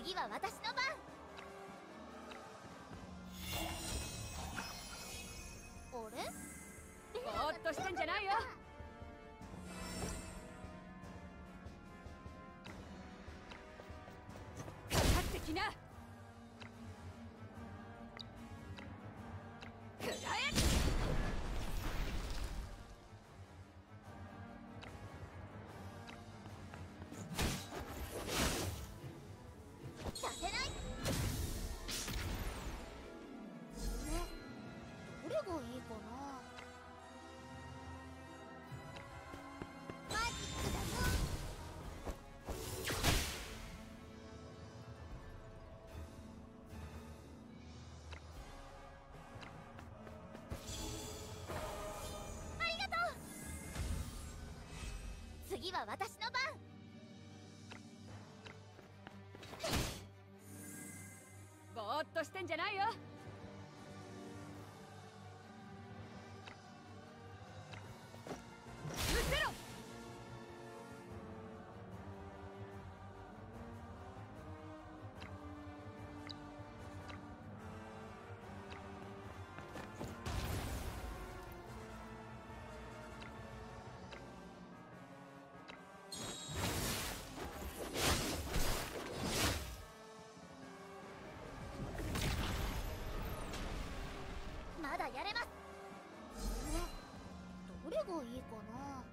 次は私の番。あれ？ ぼーっとしてんじゃないよ。かかってきな。くらえ。 させない。どれがいいかな。マジックだよ。ありがとう。次は私の番。 ぼーっとしてんじゃないよ。失せろ。 まだやれます。どれがいいかな。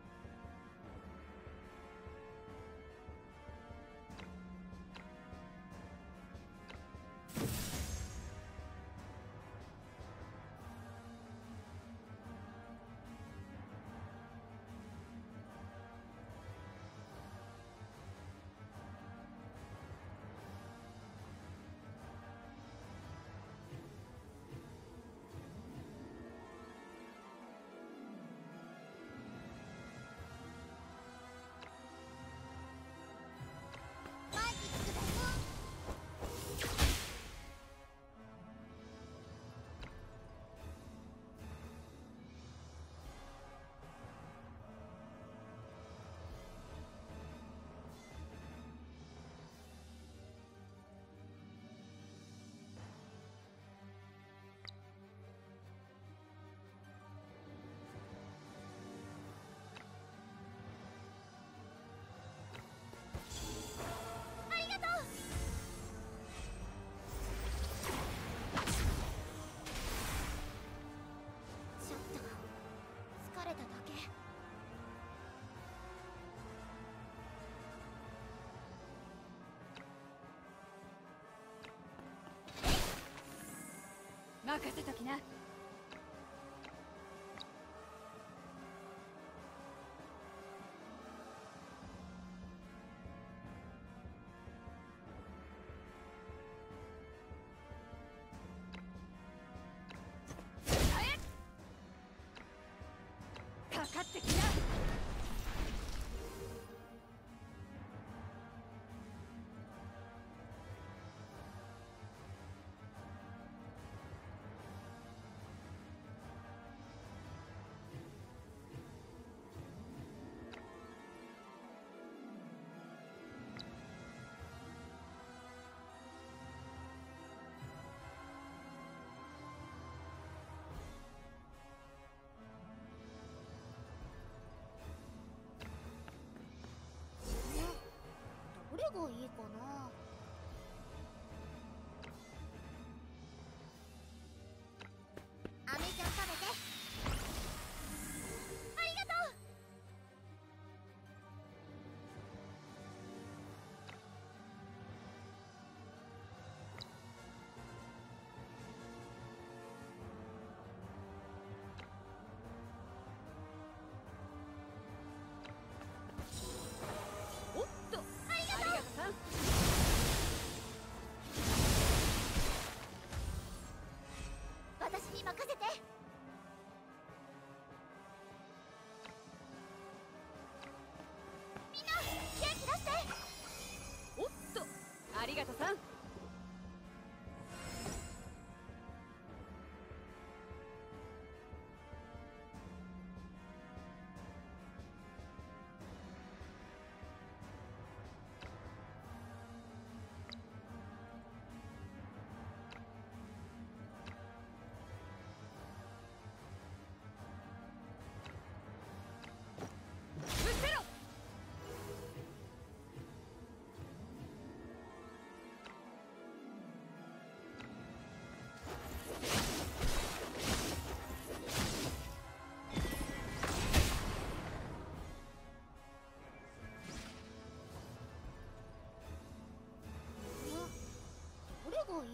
マジックだよ。ありがとう。ちょっと疲れただけ。 任せときな。かかってきな。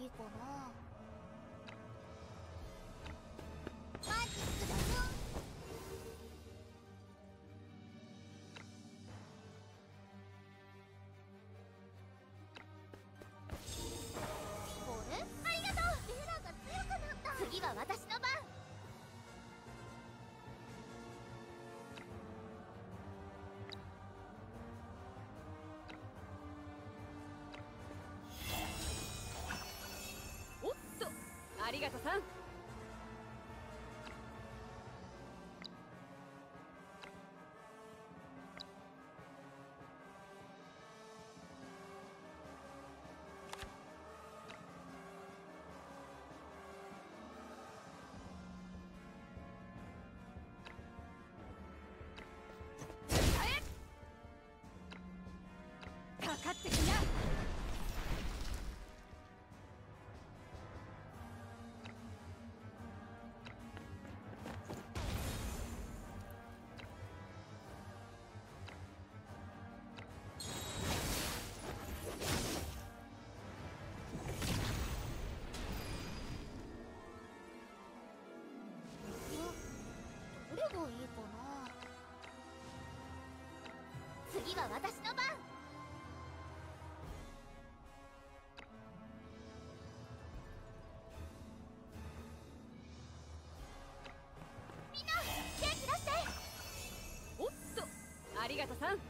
いいかな。マジックだよ。これありがとう。ベラが強くなった。次は私の番。 おっと、ありがとさん。かかってきな。 どれがいいかな。次は私の番。みんな元気出して。 おっと、ありがとさん。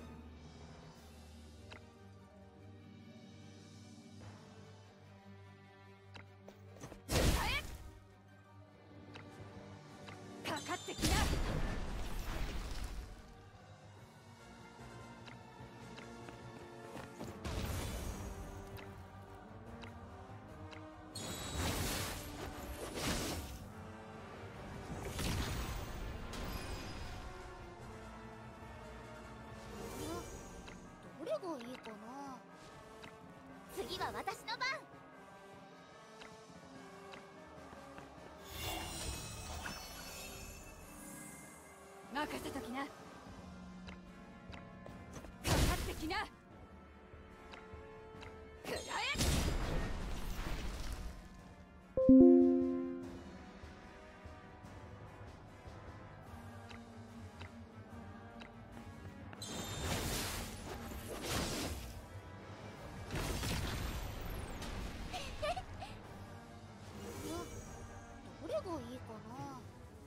かかってきな。 どれがいいかな。次は私の番。 任せときな。かかってきな。くらえ。 どれがいいかな。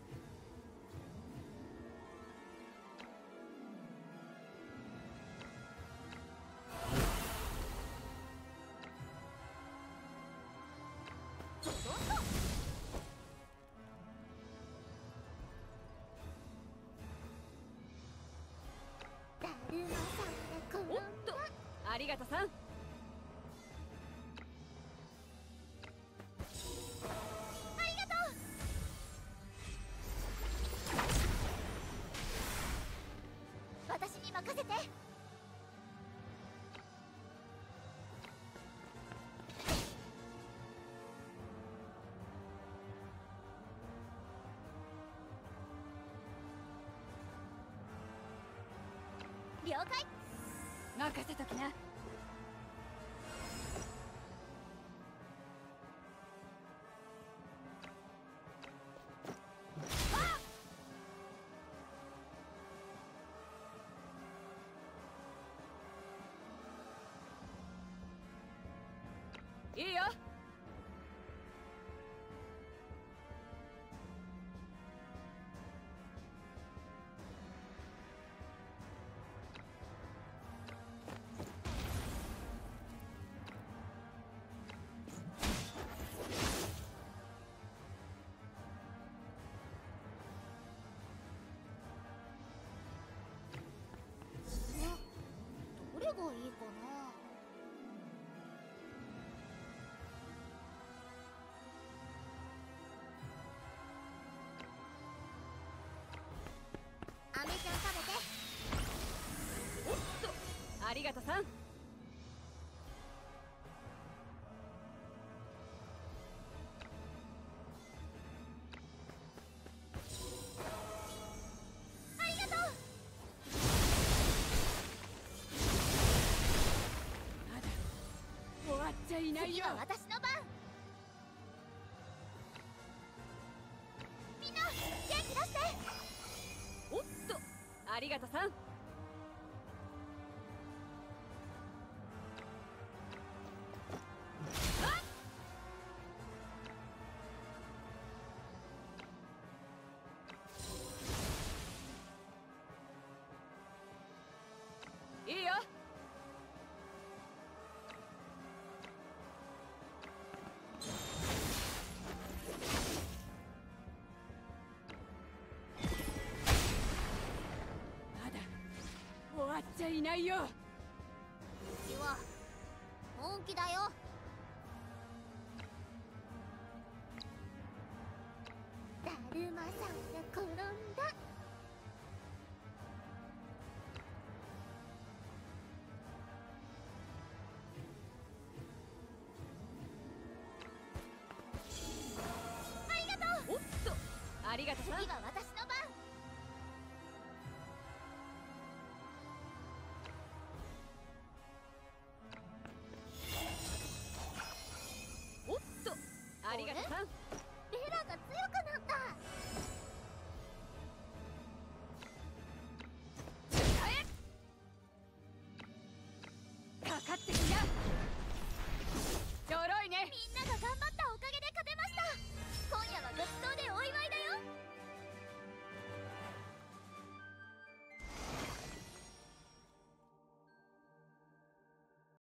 ドドンと。だるまさんが転んだ。 おっと、ありがとさん。 私に任せて。了解。 任せときな。いいよ。 どれがいいかな。アメちゃん食べて。 おっと、ありがとさん。 ありがとう。 まだ終わっちゃいないよ。 次は私の番。 して。 おっと、ありがとさん。いいよ。まだ終わっちゃいないよ。 うちは本気だよ。だるまさんが転んだ。ありがとう。 おっと、ありがとさん。 次は私の番。